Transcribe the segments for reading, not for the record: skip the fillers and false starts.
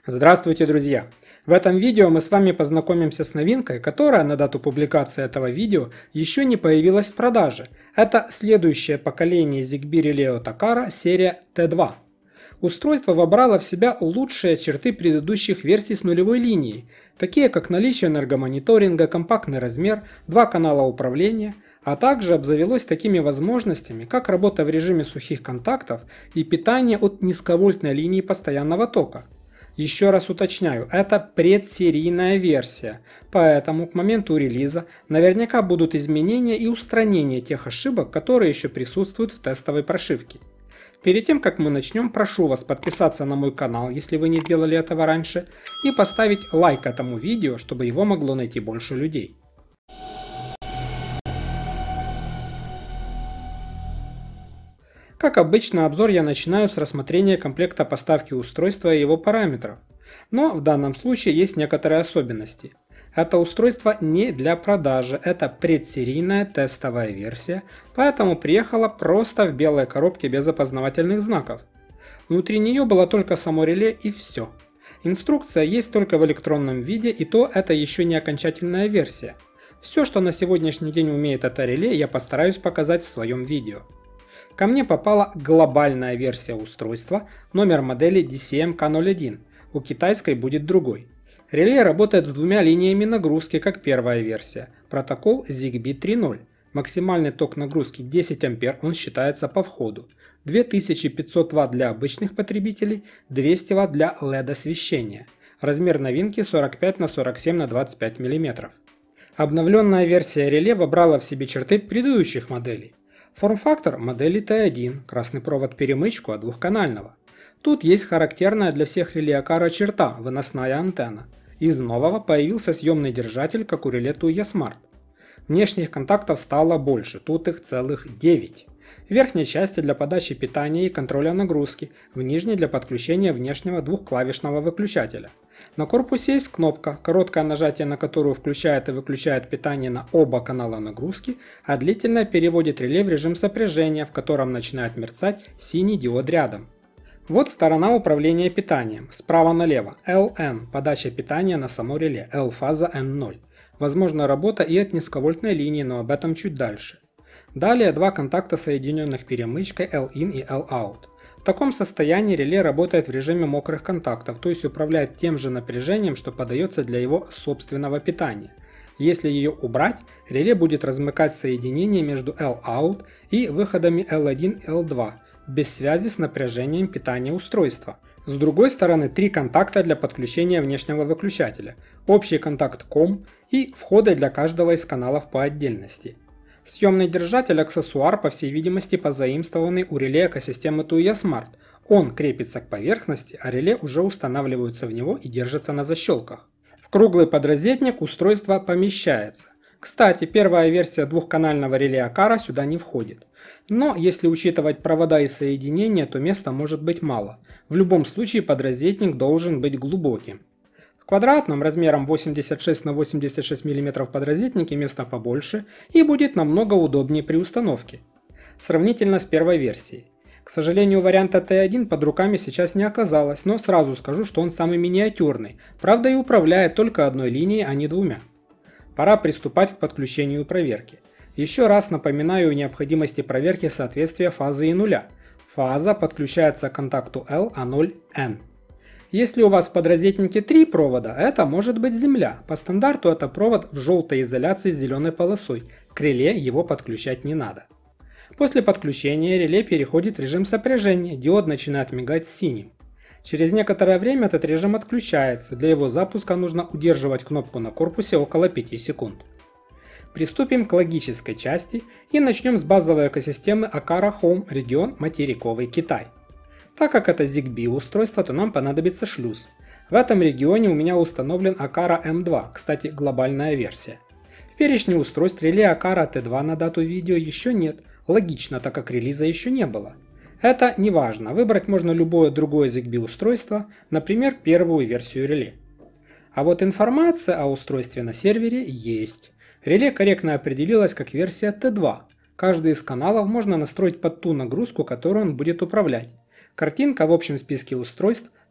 Здравствуйте, друзья! В этом видео мы с вами познакомимся с новинкой, которая на дату публикации этого видео еще не появилась в продаже. Это следующее поколение ZigBee реле от Aqara серия T2. Устройство вобрало в себя лучшие черты предыдущих версий с нулевой линией, такие как наличие энергомониторинга, компактный размер, 2 канала управления, а также обзавелось такими возможностями, как работа в режиме сухих контактов и питание от низковольтной линии постоянного тока. Еще раз уточняю, это предсерийная версия, поэтому к моменту релиза наверняка будут изменения и устранения тех ошибок, которые еще присутствуют в тестовой прошивке. Перед тем, как мы начнем, прошу вас подписаться на мой канал, если вы не сделали этого раньше, и поставить лайк этому видео, чтобы его могло найти больше людей. Как обычно, обзор я начинаю с рассмотрения комплекта поставки устройства и его параметров. Но в данном случае есть некоторые особенности. Это устройство не для продажи, это предсерийная тестовая версия, поэтому приехала просто в белой коробке без опознавательных знаков. Внутри нее было только само реле и все. Инструкция есть только в электронном виде, и то это еще не окончательная версия. Все, что на сегодняшний день умеет это реле, я постараюсь показать в своем видео. Ко мне попала глобальная версия устройства, номер модели DCM-K01, у китайской будет другой. Реле работает с 2 линиями нагрузки, как первая версия, протокол ZigBee 3.0. Максимальный ток нагрузки 10 А, он считается по входу, 2500 Вт для обычных потребителей, 200 Вт для LED освещения. Размер новинки 45 на 47 на 25 мм. Обновленная версия реле вобрала в себе черты предыдущих моделей. Форм-фактор модели T1, красный провод перемычку от двухканального. Тут есть характерная для всех реле Aqara черта – выносная антенна. Из нового появился съемный держатель, как у реле Tuya Smart. Внешних контактов стало больше, тут их целых 9. В верхней части для подачи питания и контроля нагрузки, в нижней для подключения внешнего двухклавишного выключателя. На корпусе есть кнопка, короткое нажатие на которую включает и выключает питание на оба канала нагрузки, а длительное переводит реле в режим сопряжения, в котором начинает мерцать синий диод рядом. Вот сторона управления питанием. Справа налево LN – подача питания на само реле, L-фаза N0. Возможна работа и от низковольтной линии, но об этом чуть дальше. Далее 2 контакта, соединенных перемычкой L-in и L-out. В таком состоянии реле работает в режиме мокрых контактов, то есть управляет тем же напряжением, что подается для его собственного питания. Если ее убрать, реле будет размыкать соединение между L-out и выходами L1 и L2, без связи с напряжением питания устройства. С другой стороны 3 контакта для подключения внешнего выключателя, общий контакт COM и входы для каждого из каналов по отдельности. Съемный держатель – аксессуар, по всей видимости, позаимствованный у реле экосистемы Tuya Smart. Он крепится к поверхности, а реле уже устанавливаются в него и держатся на защелках. В круглый подрозетник устройство помещается. Кстати, первая версия двухканального реле Aqara сюда не входит. Но если учитывать провода и соединения, то места может быть мало. В любом случае подрозетник должен быть глубоким. В квадратном размером 86 на 86 мм подрозетнике места побольше и будет намного удобнее при установке. Сравнительно с первой версией. К сожалению, варианта T1 под руками сейчас не оказалось, но сразу скажу, что он самый миниатюрный, правда и управляет только одной линией, а не 2. Пора приступать к подключению и проверке. Еще раз напоминаю о необходимости проверки соответствия фазы и нуля. Фаза подключается к контакту L, а 0 N. Если у вас в подрозетнике 3 провода, это может быть земля. По стандарту это провод в желтой изоляции с зеленой полосой. К реле его подключать не надо. После подключения реле переходит в режим сопряжения, диод начинает мигать синим. Через некоторое время этот режим отключается, для его запуска нужно удерживать кнопку на корпусе около 5 секунд. Приступим к логической части и начнем с базовой экосистемы Aqara Home регион материковый Китай. Так как это ZigBee устройство, то нам понадобится шлюз. В этом регионе у меня установлен Aqara M2, кстати глобальная версия. В перечне устройств реле Aqara T2 на дату видео еще нет, логично, так как релиза еще не было. Это не важно, выбрать можно любое другое ZigBee устройство, например первую версию реле. А вот информация о устройстве на сервере есть. Реле корректно определилось как версия T2. Каждый из каналов можно настроить под ту нагрузку, которую он будет управлять. Картинка в общем списке устройств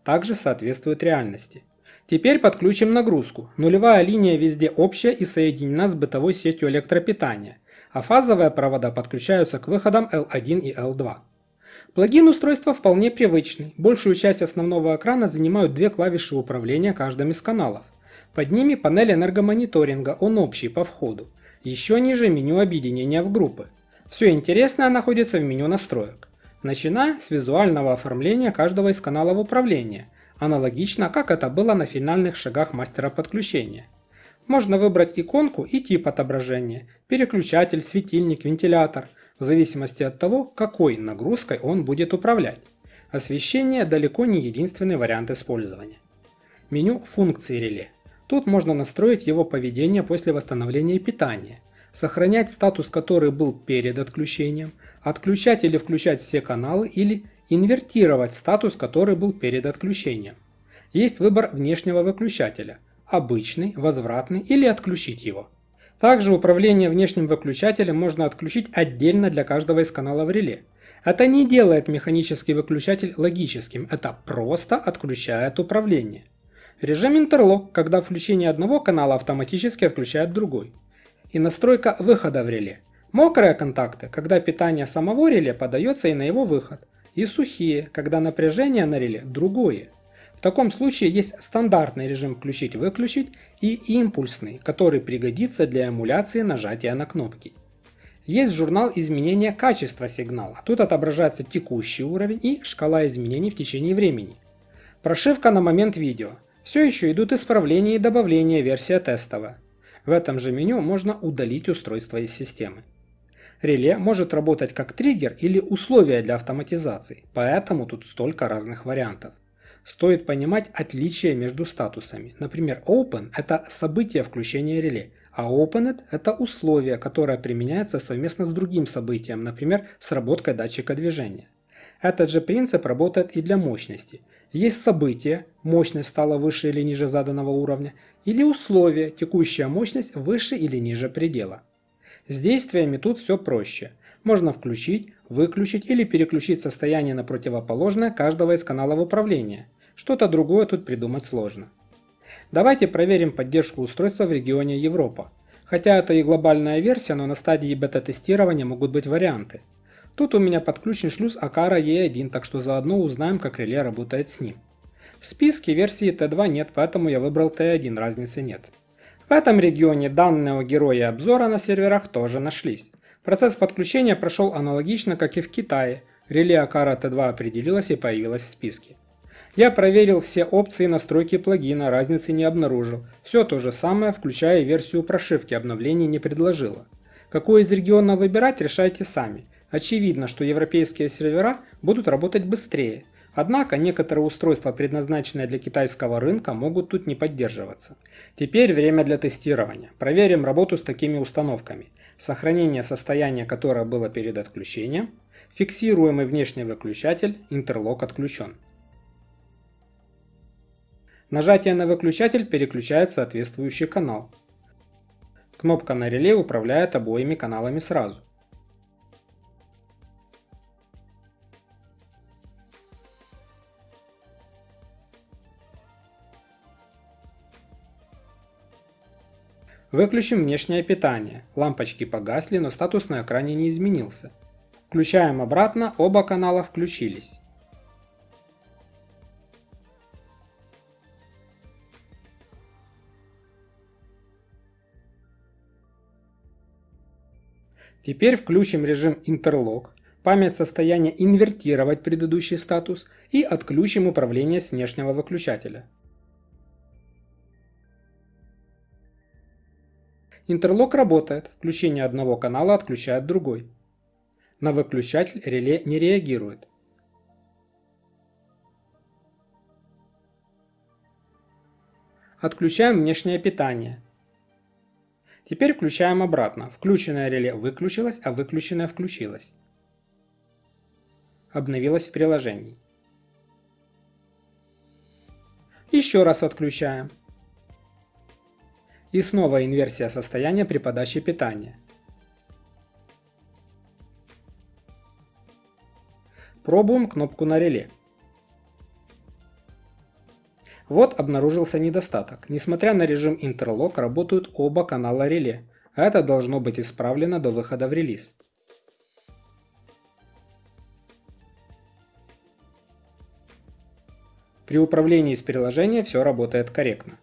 также соответствует реальности. Теперь подключим нагрузку. Нулевая линия везде общая и соединена с бытовой сетью электропитания, а фазовые провода подключаются к выходам L1 и L2. Плагин устройства вполне привычный. Большую часть основного экрана занимают две клавиши управления каждым из каналов. Под ними панель энергомониторинга, он общий по входу. Еще ниже меню объединения в группы. Все интересное находится в меню настроек, начиная с визуального оформления каждого из каналов управления, аналогично как это было на финальных шагах мастера подключения. Можно выбрать иконку и тип отображения, переключатель, светильник, вентилятор, в зависимости от того, какой нагрузкой он будет управлять. Освещение далеко не единственный вариант использования. Меню функции реле. Тут можно настроить его поведение после восстановления питания, сохранять статус, который был перед отключением, отключать или включать все каналы или инвертировать статус, который был перед отключением. Есть выбор внешнего выключателя – обычный, возвратный или отключить его. Также управление внешним выключателем можно отключить отдельно для каждого из каналов реле. Это не делает механический выключатель логическим, это просто отключает управление. Режим интерлок, когда включение одного канала автоматически отключает другой. И настройка выхода в реле. Мокрые контакты, когда питание самого реле подается и на его выход. И сухие, когда напряжение на реле другое. В таком случае есть стандартный режим включить-выключить и импульсный, который пригодится для эмуляции нажатия на кнопки. Есть журнал изменения качества сигнала. Тут отображается текущий уровень и шкала изменений в течение времени. Прошивка на момент видео. Все еще идут исправления и добавления, версия тестовая. В этом же меню можно удалить устройство из системы. Реле может работать как триггер или условие для автоматизации, поэтому тут столько разных вариантов. Стоит понимать отличия между статусами. Например, Open – это событие включения реле, а Opened – это условие, которое применяется совместно с другим событием, например, сработкой датчика движения. Этот же принцип работает и для мощности. Есть событие, мощность стала выше или ниже заданного уровня, или условие, текущая мощность выше или ниже предела. С действиями тут все проще. Можно включить, выключить или переключить состояние на противоположное каждого из каналов управления. Что-то другое тут придумать сложно. Давайте проверим поддержку устройства в регионе Европа. Хотя это и глобальная версия, но на стадии бета-тестирования могут быть варианты. Тут у меня подключен шлюз Aqara E1, так что заодно узнаем, как реле работает с ним. В списке версии T2 нет, поэтому я выбрал T1, разницы нет. В этом регионе данные о герое обзора на серверах тоже нашлись. Процесс подключения прошел аналогично, как и в Китае. Реле Aqara T2 определилось и появилось в списке. Я проверил все опции настройки плагина, разницы не обнаружил. Все то же самое, включая версию прошивки, обновлений не предложила. Какой из регионов выбирать, решайте сами. Очевидно, что европейские сервера будут работать быстрее. Однако некоторые устройства, предназначенные для китайского рынка, могут тут не поддерживаться. Теперь время для тестирования. Проверим работу с такими установками. Сохранение состояния, которое было перед отключением. Фиксируемый внешний выключатель, интерлок отключен. Нажатие на выключатель переключает соответствующий канал. Кнопка на реле управляет обоими каналами сразу. Выключим внешнее питание. Лампочки погасли, но статус на экране не изменился. Включаем обратно, оба канала включились. Теперь включим режим интерлок, память состояния инвертировать предыдущий статус и отключим управление с внешнего выключателя. Интерлок работает, включение одного канала отключает другой. На выключатель реле не реагирует. Отключаем внешнее питание. Теперь включаем обратно. Включенное реле выключилось, а выключенное включилось. Обновилось в приложении. Еще раз отключаем. И снова инверсия состояния при подаче питания. Пробуем кнопку на реле. Вот обнаружился недостаток. Несмотря на режим интерлок, работают оба канала реле, а это должно быть исправлено до выхода в релиз. При управлении с приложения все работает корректно.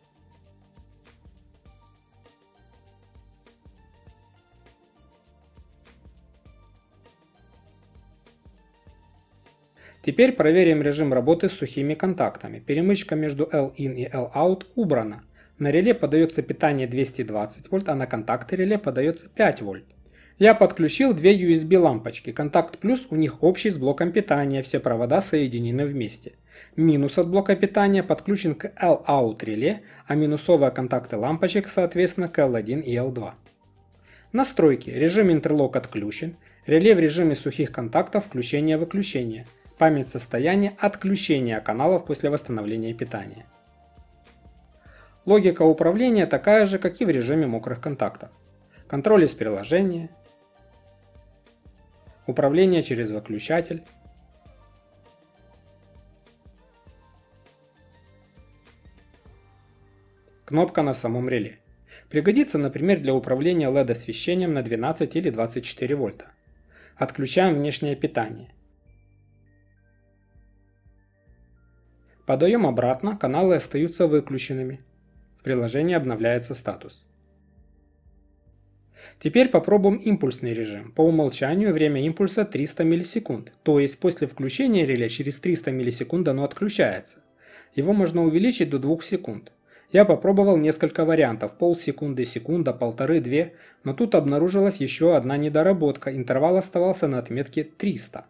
Теперь проверим режим работы с сухими контактами. Перемычка между L-in и L-out убрана. На реле подается питание 220 вольт, а на контакты реле подается 5 вольт. Я подключил две USB лампочки. Контакт плюс у них общий с блоком питания, все провода соединены вместе. Минус от блока питания подключен к L-out реле, а минусовые контакты лампочек соответственно к L1 и L2. Настройки. Режим интерлок отключен. Реле в режиме сухих контактов включение-выключение. Память состояния отключения каналов после восстановления питания. Логика управления такая же, как и в режиме мокрых контактов. Контроль из приложения, управление через выключатель, кнопка на самом реле. Пригодится, например, для управления LED-освещением на 12 или 24 вольта. Отключаем внешнее питание. Подаем обратно, каналы остаются выключенными. В приложении обновляется статус. Теперь попробуем импульсный режим. По умолчанию время импульса 300 миллисекунд, то есть после включения реле через 300 миллисекунд оно отключается. Его можно увеличить до 2 секунд. Я попробовал несколько вариантов, полсекунды, секунда, полторы-две, но тут обнаружилась еще одна недоработка, интервал оставался на отметке 300.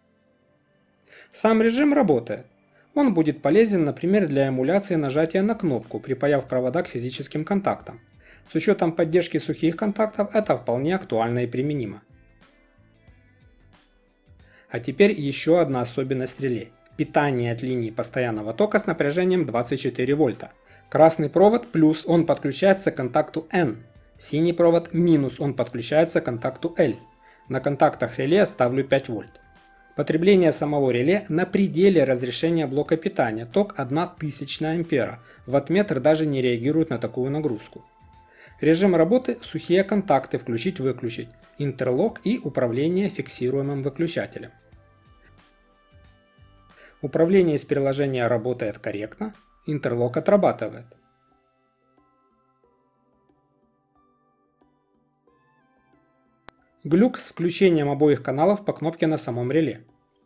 Сам режим работает. Он будет полезен, например, для эмуляции нажатия на кнопку, припаяв провода к физическим контактам. С учетом поддержки сухих контактов это вполне актуально и применимо. А теперь еще одна особенность реле. Питание от линии постоянного тока с напряжением 24 вольта. Красный провод плюс, он подключается к контакту N. Синий провод минус, он подключается к контакту L. На контактах реле ставлю 5 вольт. Потребление самого реле на пределе разрешения блока питания, ток 1000 ампера. Ваттметр даже не реагирует на такую нагрузку. Режим работы – сухие контакты, включить-выключить, интерлок и управление фиксируемым выключателем. Управление из приложения работает корректно, интерлок отрабатывает. Глюк с включением обоих каналов по кнопке на самом реле.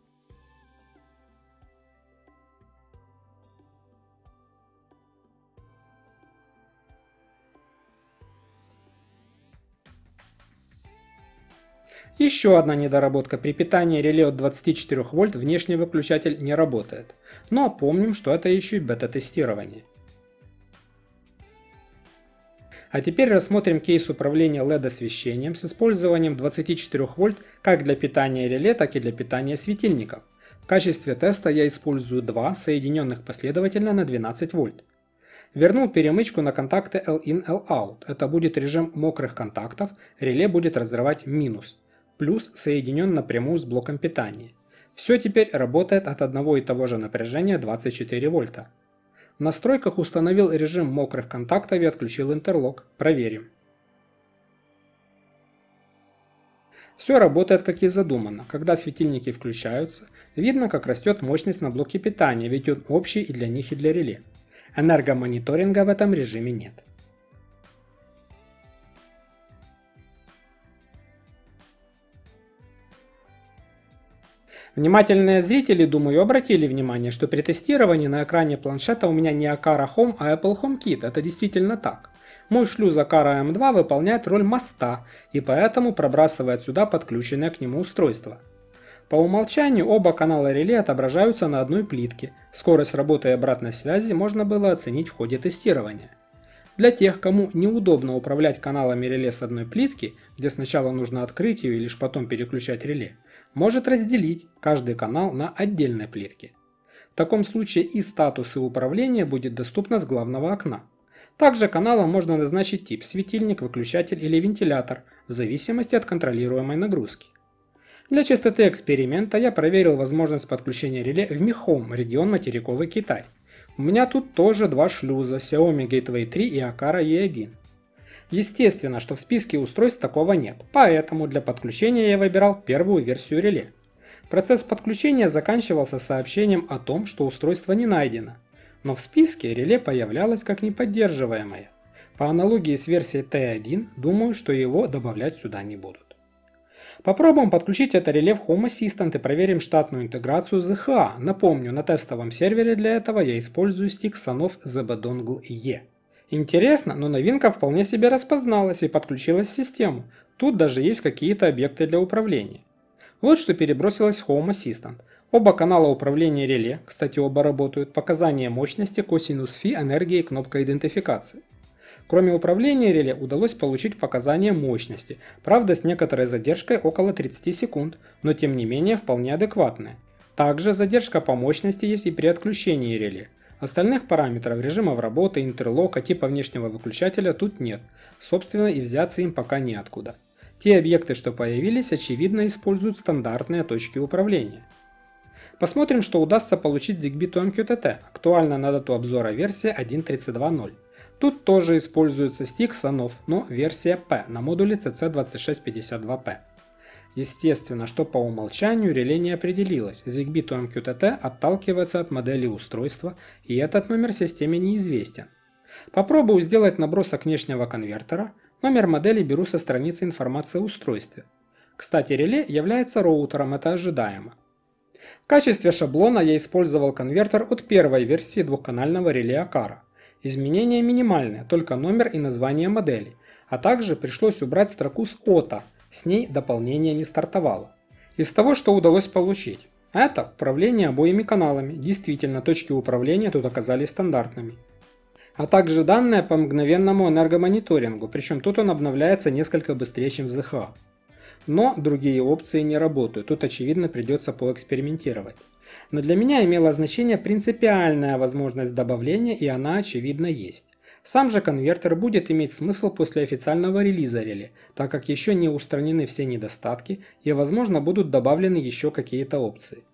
Еще одна недоработка. При питании реле от 24 вольт внешний выключатель не работает. Но помним, что это еще и бета-тестирование. А теперь рассмотрим кейс управления LED-освещением с использованием 24 вольт как для питания реле, так и для питания светильников. В качестве теста я использую два, соединенных последовательно на 12 вольт. Вернул перемычку на контакты L-in, L-out. Это будет режим мокрых контактов, реле будет разрывать минус. Плюс соединен напрямую с блоком питания. Все теперь работает от одного и того же напряжения 24 вольта. В настройках установил режим мокрых контактов и отключил интерлок. Проверим. Все работает как и задумано. Когда светильники включаются, видно, как растет мощность на блоке питания, ведь он общий и для них, и для реле. Энергомониторинга в этом режиме нет. Внимательные зрители, думаю, обратили внимание, что при тестировании на экране планшета у меня не Aqara Home, а Apple HomeKit. Это действительно так. Мой шлюз Aqara M2 выполняет роль моста и поэтому пробрасывает сюда подключенное к нему устройство. По умолчанию оба канала реле отображаются на одной плитке. Скорость работы и обратной связи можно было оценить в ходе тестирования. Для тех, кому неудобно управлять каналами реле с одной плитки, где сначала нужно открыть ее и лишь потом переключать реле, может разделить каждый канал на отдельной плитке. В таком случае и статусы управления будет доступно с главного окна. Также каналам можно назначить тип светильник, выключатель или вентилятор в зависимости от контролируемой нагрузки. Для чистоты эксперимента я проверил возможность подключения реле в Mi Home, регион материковый Китай. У меня тут тоже два шлюза Xiaomi Gateway 3 и Aqara E1. Естественно, что в списке устройств такого нет, поэтому для подключения я выбирал первую версию реле. Процесс подключения заканчивался сообщением о том, что устройство не найдено, но в списке реле появлялось как неподдерживаемое. По аналогии с версией T1, думаю, что его добавлять сюда не будут. Попробуем подключить это реле в Home Assistant и проверим штатную интеграцию ZHA. Напомню, на тестовом сервере для этого я использую стик Sanof ZB Dongle E. Интересно, но новинка вполне себе распозналась и подключилась в систему. Тут даже есть какие-то объекты для управления. Вот что перебросилось в Home Assistant. Оба канала управления реле, кстати оба работают, показания мощности, косинус фи, энергии и кнопка идентификации. Кроме управления реле удалось получить показания мощности, правда с некоторой задержкой около 30 секунд, но тем не менее вполне адекватная. Также задержка по мощности есть и при отключении реле. Остальных параметров, режимов работы, интерлока, типа внешнего выключателя тут нет, собственно и взяться им пока неоткуда. Те объекты, что появились, очевидно используют стандартные точки управления. Посмотрим, что удастся получить с ZigBee to MQTT, актуальна на дату обзора версия 1.32.0. Тут тоже используется стик Sanof, но версия P на модуле CC2652P. Естественно, что по умолчанию реле не определилось, ZigBee to MQTT отталкивается от модели устройства, и этот номер системе неизвестен. Попробую сделать набросок внешнего конвертера, номер модели беру со страницы информации о устройстве. Кстати, реле является роутером, это ожидаемо. В качестве шаблона я использовал конвертер от первой версии двухканального реле Aqara. Изменения минимальные, только номер и название модели, а также пришлось убрать строку с OTA. С ней дополнение не стартовало. Из того, что удалось получить. Это управление обоими каналами. Действительно, точки управления тут оказались стандартными. А также данные по мгновенному энергомониторингу, причем тут он обновляется несколько быстрее, чем в ZHA. Но другие опции не работают, тут очевидно придется поэкспериментировать. Но для меня имела значение принципиальная возможность добавления, и она очевидно есть. Сам же конвертер будет иметь смысл после официального релиза реле, так как еще не устранены все недостатки и возможно будут добавлены еще какие-то опции.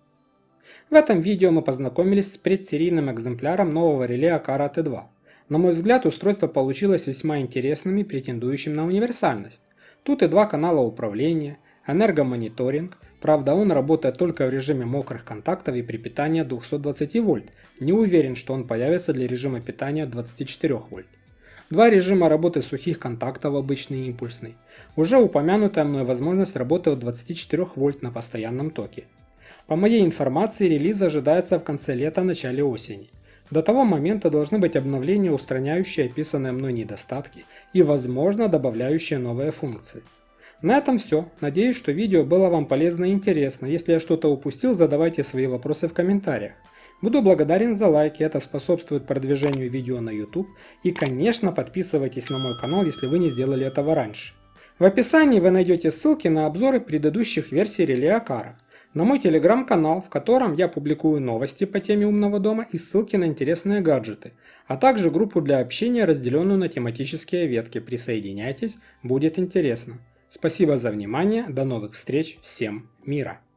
В этом видео мы познакомились с предсерийным экземпляром нового реле Aqara T2. На мой взгляд, устройство получилось весьма интересным и претендующим на универсальность. Тут и два канала управления, энергомониторинг, правда он работает только в режиме мокрых контактов и при питании 220 вольт, не уверен, что он появится для режима питания 24 вольт. Два режима работы сухих контактов, обычный и импульсный, уже упомянутая мной возможность работы от 24 вольт на постоянном токе. По моей информации релиз ожидается в конце лета, начале осени. До того момента должны быть обновления, устраняющие описанные мной недостатки и возможно добавляющие новые функции. На этом все. Надеюсь, что видео было вам полезно и интересно. Если я что-то упустил, задавайте свои вопросы в комментариях. Буду благодарен за лайки, это способствует продвижению видео на YouTube. И, конечно, подписывайтесь на мой канал, если вы не сделали этого раньше. В описании вы найдете ссылки на обзоры предыдущих версий реле Aqara, на мой телеграм-канал, в котором я публикую новости по теме умного дома и ссылки на интересные гаджеты, а также группу для общения, разделенную на тематические ветки. Присоединяйтесь, будет интересно. Спасибо за внимание, до новых встреч, всем мира!